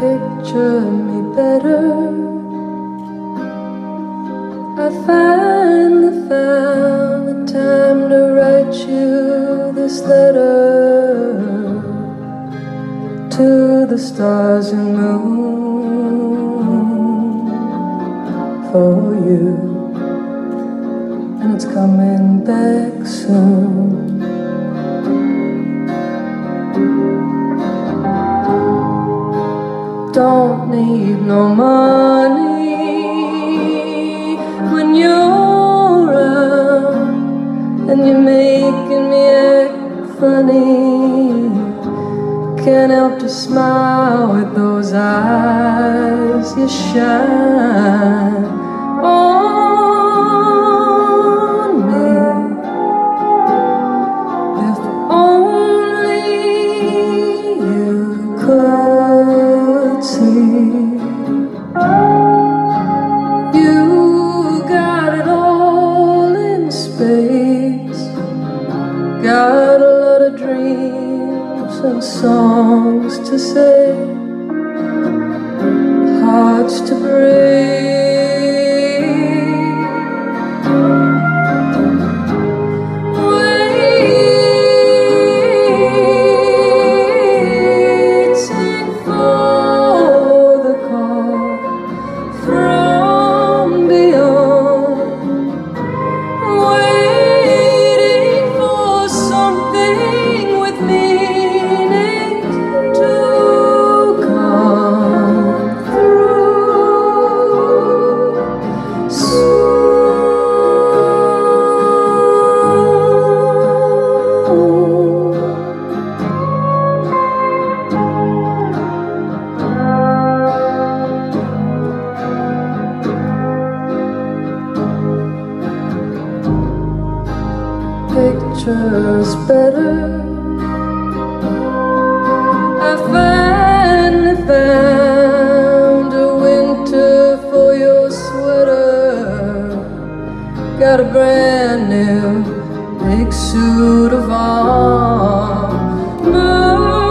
picture me better. I finally found the time to write you this letter to the stars and moon for you, and it's coming back soon. Don't need no money when you're around, and you're making me act funny. Can't help to smile with those eyes you shine on me. If only you could see, you got it all in space. Got a lot of dreams and songs to say, hearts to break. Waiting for the call from beyond, waiting for something with meaning to come through soon. Pictures better. I finally found a winter for your sweater. Got a brand new big suit of armor.